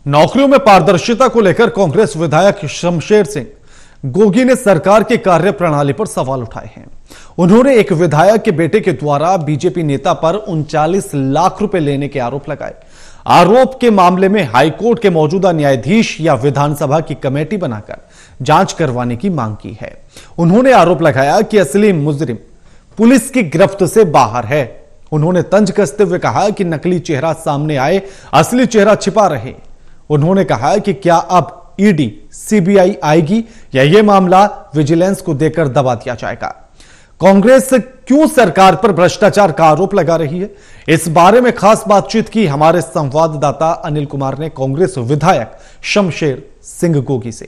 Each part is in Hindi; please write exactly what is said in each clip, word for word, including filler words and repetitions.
नौकरियों में पारदर्शिता को लेकर कांग्रेस विधायक शमशेर सिंह गोगी ने सरकार की कार्यप्रणाली पर सवाल उठाए हैं। उन्होंने एक विधायक के बेटे के द्वारा बीजेपी नेता पर उनचालीस लाख रुपए लेने के आरोप लगाए। आरोप के मामले में हाईकोर्ट के मौजूदा न्यायाधीश या विधानसभा की कमेटी बनाकर जांच करवाने की मांग की है। उन्होंने आरोप लगाया कि असली मुजरिम पुलिस की गिरफ्त से बाहर है। उन्होंने तंज कसते हुए कहा कि नकली चेहरा सामने आए, असली चेहरा छिपा रहे। उन्होंने कहा कि क्या अब ईडी, सीबीआई आएगी या यह मामला विजिलेंस को देकर दबा दिया जाएगा। कांग्रेस क्यों सरकार पर भ्रष्टाचार का आरोप लगा रही है, इस बारे में खास बातचीत की हमारे संवाददाता अनिल कुमार ने कांग्रेस विधायक शमशेर सिंह गोगी से।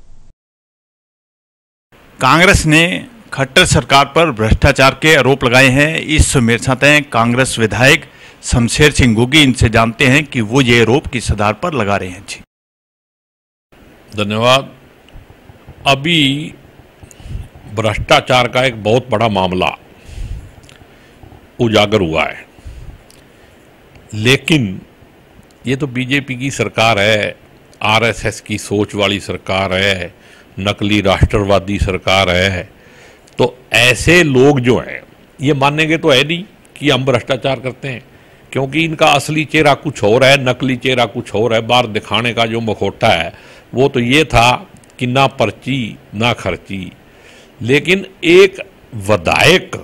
कांग्रेस ने खट्टर सरकार पर भ्रष्टाचार के आरोप लगाए हैं। इस मेरे साथ हैं कांग्रेस विधायक शमशेर सिंह गोगी। इनसे जानते हैं कि वो ये आरोप किस आधार पर लगा रहे हैं। जी धन्यवाद। अभी भ्रष्टाचार का एक बहुत बड़ा मामला उजागर हुआ है, लेकिन ये तो बीजेपी की सरकार है, आरएसएस की सोच वाली सरकार है, नकली राष्ट्रवादी सरकार है। तो ऐसे लोग जो हैं ये मानेंगे तो है नहीं कि हम भ्रष्टाचार करते हैं, क्योंकि इनका असली चेहरा कुछ और है, नकली चेहरा कुछ और है। बाहर दिखाने का जो मखौटा है वो तो ये था कि ना पर्ची ना खर्ची। लेकिन एक विधायक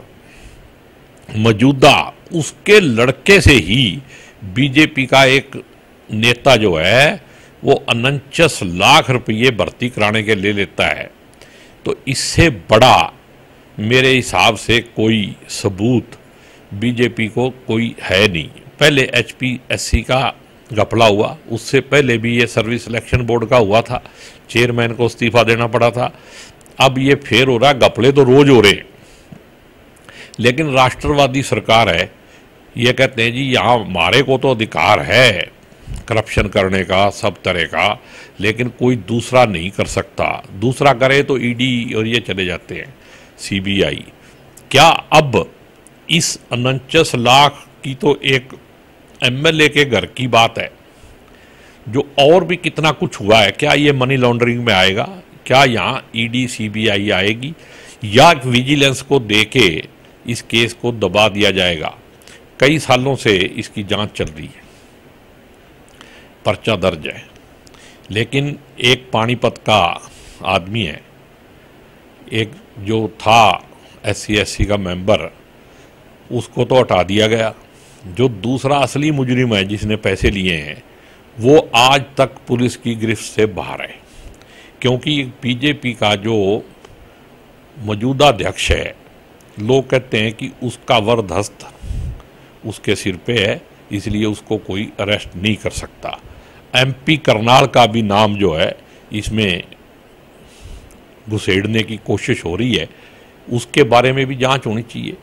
मौजूदा उसके लड़के से ही बीजेपी का एक नेता जो है वो उनचास लाख रुपये भर्ती कराने के ले लेता है। तो इससे बड़ा मेरे हिसाब से कोई सबूत बीजेपी को कोई है नहीं। पहले एचपीएससी का घपला हुआ, उससे पहले भी ये सर्विस सिलेक्शन बोर्ड का हुआ था, चेयरमैन को इस्तीफा देना पड़ा था। अब ये फेर हो रहा, घपले तो रोज हो रहे। लेकिन राष्ट्रवादी सरकार है, ये कहते हैं जी यहाँ हमारे को तो अधिकार है करप्शन करने का, सब तरह का, लेकिन कोई दूसरा नहीं कर सकता। दूसरा करे तो ईडी और ये चले जाते हैं, सीबीआई। क्या अब इस उनचास लाख की तो एक एमएलए के घर की बात है, जो और भी कितना कुछ हुआ है, क्या ये मनी लॉन्ड्रिंग में आएगा? क्या यहाँ ईडी सीबीआई आएगी या विजिलेंस को देके इस केस को दबा दिया जाएगा? कई सालों से इसकी जांच चल रही है, पर्चा दर्ज है, लेकिन एक पानीपत का आदमी है, एक जो था एससी एससी का मेंबर, उसको तो हटा दिया गया। जो दूसरा असली मुजरिम है जिसने पैसे लिए हैं वो आज तक पुलिस की गिरफ्त से बाहर है, क्योंकि बीजेपी का जो मौजूदा अध्यक्ष है, लोग कहते हैं कि उसका वरदस्त उसके सिर पे है, इसलिए उसको कोई अरेस्ट नहीं कर सकता। एमपी करनाल का भी नाम जो है इसमें घुसेड़ने की कोशिश हो रही है, उसके बारे में भी जांच होनी चाहिए।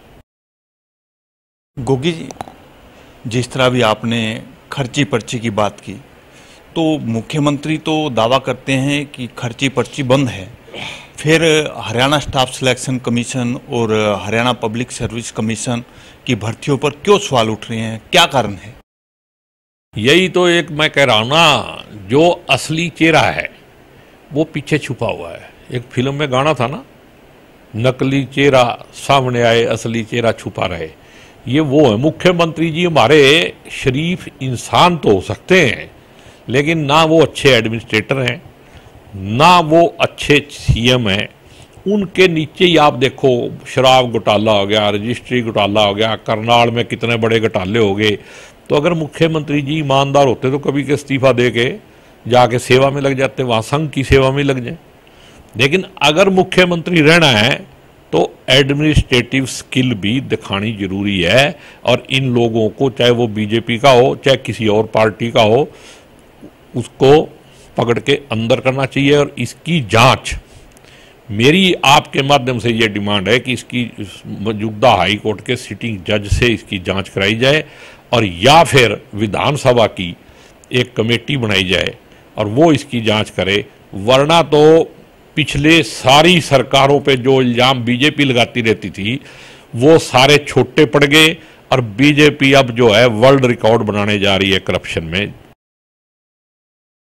गोगी जी, जिस तरह भी आपने खर्ची पर्ची की बात की, तो मुख्यमंत्री तो दावा करते हैं कि खर्ची पर्ची बंद है, फिर हरियाणा स्टाफ सिलेक्शन कमीशन और हरियाणा पब्लिक सर्विस कमीशन की भर्तियों पर क्यों सवाल उठ रहे हैं, क्या कारण है? यही तो एक मैं कह रहा हूं ना, जो असली चेहरा है वो पीछे छुपा हुआ है। एक फिल्म में गाना था ना, नकली चेहरा सामने आए, असली चेहरा छुपा रहे। ये वो है। मुख्यमंत्री जी हमारे शरीफ इंसान तो हो सकते हैं, लेकिन ना वो अच्छे एडमिनिस्ट्रेटर हैं, ना वो अच्छे सीएम हैं। उनके नीचे ही आप देखो, शराब घोटाला हो गया, रजिस्ट्री घोटाला हो गया, करनाल में कितने बड़े घोटाले हो गए। तो अगर मुख्यमंत्री जी ईमानदार होते तो कभी के इस्तीफा दे के जाके सेवा में लग जाते, वहाँ संघ की सेवा में लग जाए। लेकिन अगर मुख्यमंत्री रहना है तो एडमिनिस्ट्रेटिव स्किल भी दिखानी जरूरी है, और इन लोगों को, चाहे वो बीजेपी का हो चाहे किसी और पार्टी का हो, उसको पकड़ के अंदर करना चाहिए। और इसकी जांच मेरी आपके माध्यम से ये डिमांड है कि इसकी मौजूदा हाई कोर्ट के सिटिंग जज से इसकी जांच कराई जाए, और या फिर विधानसभा की एक कमेटी बनाई जाए और वो इसकी जांच करे। वरना तो पिछले सारी सरकारों पे जो इल्जाम बीजेपी लगाती रहती थी वो सारे छोटे पड़ गए, और बीजेपी अब जो है वर्ल्ड रिकॉर्ड बनाने जा रही है करप्शन में।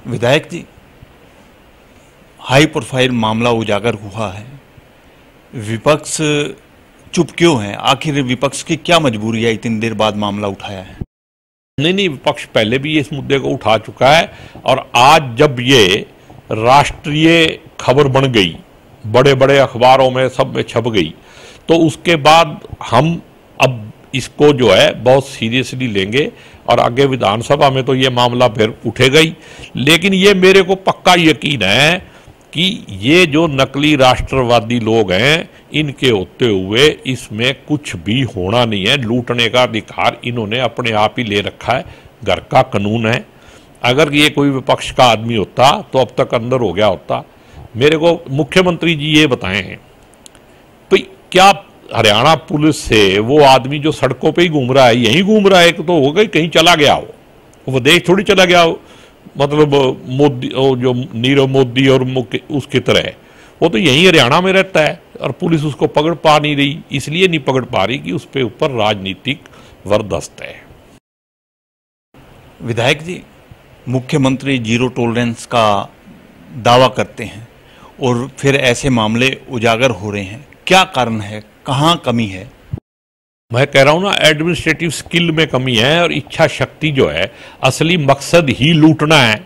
विधायक जी, हाई प्रोफाइल मामला उजागर हुआ है, विपक्ष चुप क्यों है? आखिर विपक्ष की क्या मजबूरी है इतनी देर बाद मामला उठाया है? नहीं नहीं, विपक्ष पहले भी इस मुद्दे को उठा चुका है और आज जब ये राष्ट्रीय खबर बन गई, बड़े बड़े अखबारों में सब में छप गई, तो उसके बाद हम अब इसको जो है बहुत सीरियसली लेंगे और आगे विधानसभा में तो ये मामला फिर उठेगा ही। लेकिन ये मेरे को पक्का यकीन है कि ये जो नकली राष्ट्रवादी लोग हैं, इनके होते हुए इसमें कुछ भी होना नहीं है। लूटने का अधिकार इन्होंने अपने आप ही ले रखा है, घर का कानून है। अगर ये कोई विपक्ष का आदमी होता तो अब तक अंदर हो गया होता। मेरे को मुख्यमंत्री जी ये बताएं भाई, क्या हरियाणा पुलिस से वो आदमी जो सड़कों पे ही घूम रहा है, यहीं घूम रहा है, तो हो गई कहीं चला गया हो, वो देश थोड़ी चला गया हो, मतलब मोदी जो नीरव मोदी और उसकी तरह, वो तो यहीं हरियाणा में रहता है और पुलिस उसको पकड़ पा नहीं रही। इसलिए नहीं पकड़ पा रही कि उस पे ऊपर राजनीतिक वरदस्त है। विधायक जी, मुख्यमंत्री जीरो टॉलरेंस का दावा करते हैं और फिर ऐसे मामले उजागर हो रहे हैं, क्या कारण है, कहाँ कमी है? मैं कह रहा हूं ना, एडमिनिस्ट्रेटिव स्किल में कमी है और इच्छा शक्ति जो है, असली मकसद ही लूटना है।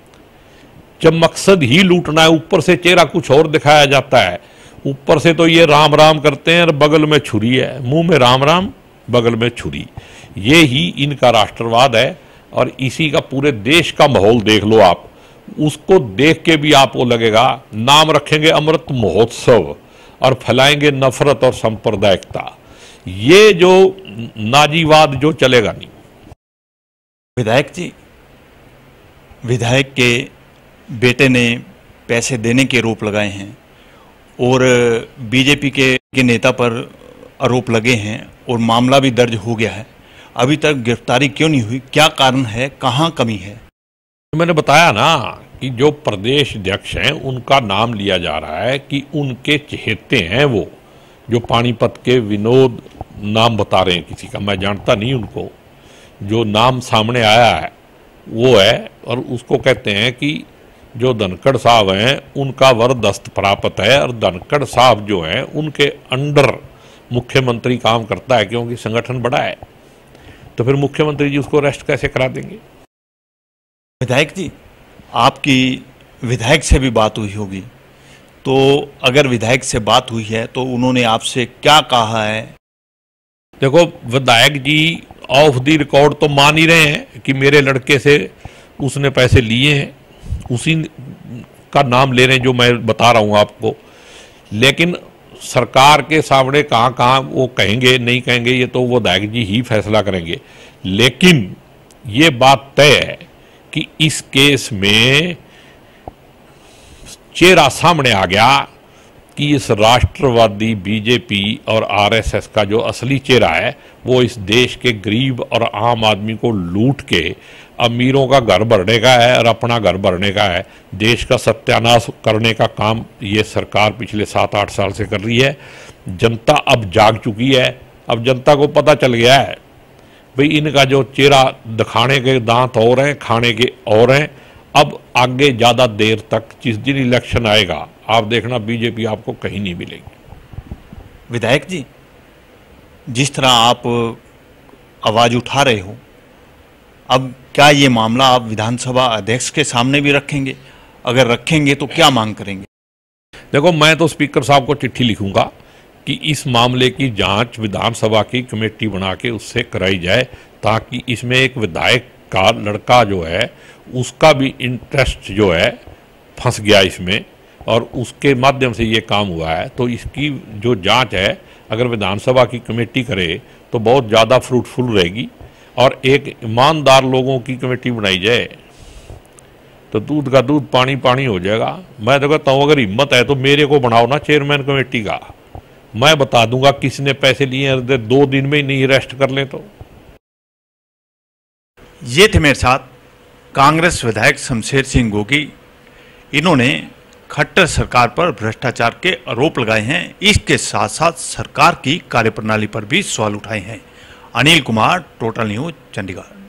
जब मकसद ही लूटना है, ऊपर से चेहरा कुछ और दिखाया जाता है। ऊपर से तो ये राम राम करते हैं और बगल में छुरी है, मुंह में राम राम बगल में छुरी, ये ही इनका राष्ट्रवाद है। और इसी का पूरे देश का माहौल देख लो आप, उसको देख के भी आपको लगेगा, नाम रखेंगे अमृत महोत्सव और फैलाएंगे नफरत और सांप्रदायिकता। ये जो नाजीवाद जो चलेगा नहीं। विधायक जी, विधायक के बेटे ने पैसे देने के आरोप लगाए हैं और बीजेपी के, के नेता पर आरोप लगे हैं और मामला भी दर्ज हो गया है। अभी तक गिरफ्तारी क्यों नहीं हुई, क्या कारण है, कहाँ कमी है? मैंने बताया ना कि जो प्रदेश अध्यक्ष हैं उनका नाम लिया जा रहा है कि उनके चहेते हैं, वो जो पानीपत के विनोद नाम बता रहे हैं किसी का, मैं जानता नहीं उनको, जो नाम सामने आया है वो है। और उसको कहते हैं कि जो धनखड़ साहब हैं उनका वरदस्त प्राप्त है और धनखड़ साहब जो हैं उनके अंडर मुख्यमंत्री काम करता है, क्योंकि संगठन बड़ा है। तो फिर मुख्यमंत्री जी उसको अरेस्ट कैसे करा देंगे? विधायक जी, आपकी विधायक से भी बात हुई होगी, तो अगर विधायक से बात हुई है तो उन्होंने आपसे क्या कहा है? देखो, विधायक जी ऑफ द रिकॉर्ड तो मान ही रहे हैं कि मेरे लड़के से उसने पैसे लिए हैं, उसी का नाम ले रहे हैं जो मैं बता रहा हूं आपको। लेकिन सरकार के सामने कहाँ कहाँ वो कहेंगे नहीं कहेंगे, ये तो वो विधायक जी ही फैसला करेंगे। लेकिन ये बात तय है कि इस केस में चेहरा सामने आ गया कि इस राष्ट्रवादी बीजेपी और आरएसएस का जो असली चेहरा है वो इस देश के गरीब और आम आदमी को लूट के अमीरों का घर भरने का है और अपना घर भरने का है। देश का सत्यानाश करने का काम ये सरकार पिछले सात आठ साल से कर रही है। जनता अब जाग चुकी है, अब जनता को पता चल गया है भाई इनका जो चेहरा दिखाने के दांत और हैं, खाने के और हैं। अब आगे ज़्यादा देर तक, जिस दिन इलेक्शन आएगा, आप देखना बीजेपी आपको कहीं नहीं मिलेगी। विधायक जी, जिस तरह आप आवाज़ उठा रहे हो, अब क्या ये मामला आप विधानसभा अध्यक्ष के सामने भी रखेंगे? अगर रखेंगे तो क्या मांग करेंगे? देखो, मैं तो स्पीकर साहब को चिट्ठी लिखूंगा कि इस मामले की जांच विधानसभा की कमेटी बना के उससे कराई जाए, ताकि इसमें एक विधायक का लड़का जो है उसका भी इंटरेस्ट जो है फंस गया इसमें और उसके माध्यम से ये काम हुआ है। तो इसकी जो जांच है अगर विधानसभा की कमेटी करे तो बहुत ज़्यादा फ्रूटफुल रहेगी और एक ईमानदार लोगों की कमेटी बनाई जाए तो दूध का दूध पानी पानी हो जाएगा। मैं तो कहता हूँ अगर हिम्मत है तो मेरे को बनाओ ना चेयरमैन कमेटी का, मैं बता दूंगा किसने पैसे लिए, दो दिन में ही नहीं अरेस्ट कर लें तो। ये थे मेरे साथ कांग्रेस विधायक शमशेर सिंह गोगी। इन्होंने खट्टर सरकार पर भ्रष्टाचार के आरोप लगाए हैं, इसके साथ साथ सरकार की कार्यप्रणाली पर भी सवाल उठाए हैं। Anil Kumar, total news, Chandigarh.